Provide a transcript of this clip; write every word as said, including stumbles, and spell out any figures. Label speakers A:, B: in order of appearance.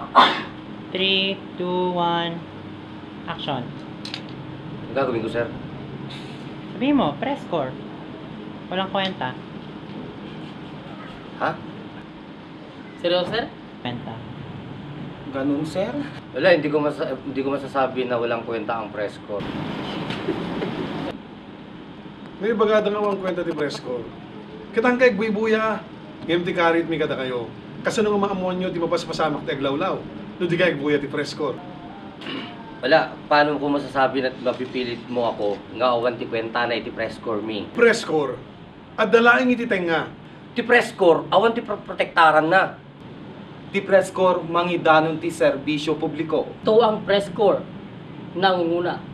A: three, two, one, action.
B: Ang gagawin ko, sir?
A: Sabihin mo, press score. Walang kwenta.
B: Ha?
C: Seryoso, sir?
A: Kwenta.
D: Ganun, sir?
B: Wala, hindi ko, masa hindi ko masasabi na walang kwenta ang press ko.
E: May bagada nga ang kwenta ti Fresco. Kitang kay Gwibuya, ngayon ti karit mi kada kayo. Kasi nung maamonyo, di mapaspasamak ti aglawlaw. No di kay Gwibuya ti Fresco.
B: Wala, paano ko masasabi na mapipilit mo ako nga awan ti kwenta na iti press score mi?
E: Fresco. At dalaing iti tenga.
B: Ti press score, awan ti pro- protektaran na.
D: Ti press corps mangidanon ti serbisyo publiko.
C: Ito ang press corps. Nangunguna.